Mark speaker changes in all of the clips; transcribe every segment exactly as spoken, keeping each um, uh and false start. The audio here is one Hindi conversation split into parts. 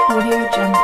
Speaker 1: Audio Jungle.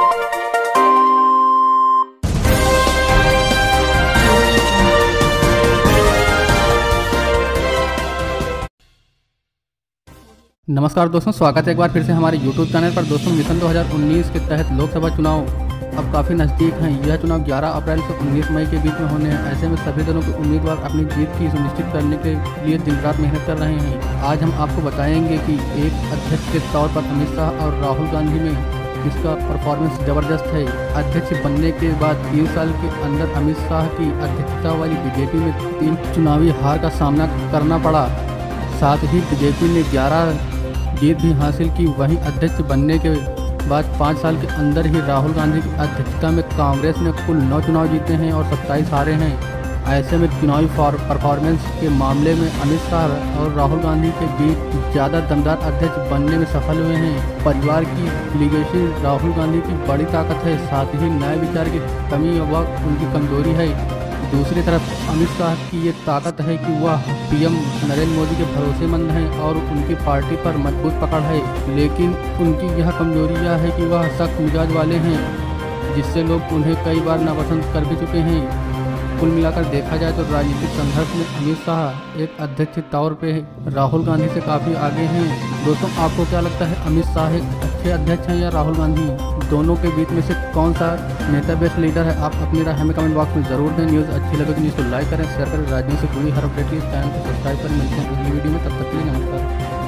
Speaker 2: नमस्कार दोस्तों, स्वागत है एक बार फिर से हमारे यूट्यूब चैनल पर। दोस्तों, मिशन दो हज़ार उन्नीस के तहत लोकसभा चुनाव अब काफ़ी नज़दीक हैं। यह चुनाव ग्यारह अप्रैल से उन्नीस मई के बीच में होने हैं। ऐसे में सभी दलों के उम्मीदवार अपनी जीत की सुनिश्चित करने के लिए दिन रात मेहनत कर रहे हैं। आज हम आपको बताएंगे कि एक अध्यक्ष के तौर पर अमित शाह और राहुल गांधी में किसका परफॉर्मेंस ज़बरदस्त है। अध्यक्ष बनने के बाद तीन साल के अंदर अमित शाह की अध्यक्षता वाली बीजेपी में तीन चुनावी हार का सामना करना पड़ा। साथ ही बीजेपी ने ग्यारह जीत भी हासिल की। वहीं अध्यक्ष बनने के बाद पाँच साल के अंदर ही राहुल गांधी की अध्यक्षता में कांग्रेस ने कुल नौ चुनाव जीते हैं और सत्ताईस हारे हैं। ऐसे में चुनावी परफॉर्मेंस के मामले में अमित शाह और राहुल गांधी के बीच ज़्यादा दमदार अध्यक्ष बनने में सफल हुए हैं। परिवार की लीगेसी राहुल गांधी की बड़ी ताकत है, साथ ही न्याय विचार की कमी व उनकी कमजोरी है। दूसरी तरफ अमित शाह की ये ताकत है कि वह पीएम नरेंद्र मोदी के भरोसेमंद हैं और उनकी पार्टी पर मजबूत पकड़ है। लेकिन उनकी यह कमजोरी यह है कि वह सख्त मिजाज वाले हैं, जिससे लोग उन्हें कई बार नापसंद कर भी चुके हैं। कुल मिलाकर देखा जाए तो राजनीतिक संघर्ष में अमित शाह एक अध्यक्ष के तौर पे राहुल गांधी से काफ़ी आगे हैं। दोस्तों, आपको क्या लगता है, अमित शाह एक अच्छे अध्यक्ष हैं या राहुल गांधी? दोनों के बीच में से कौन सा नेता बेस्ट लीडर है? आप अपनी राय हमें कमेंट बॉक्स में जरूर दें। न्यूज़ अच्छी लगे तो न्यूज़ को लाइक करें, शेयर करें। राजनीति से जुड़ी हर अपडेट के लिए चैनल को सब्सक्राइब करें। मिलते हैं अगली वीडियो में, तब तक के लिए नमस्कार।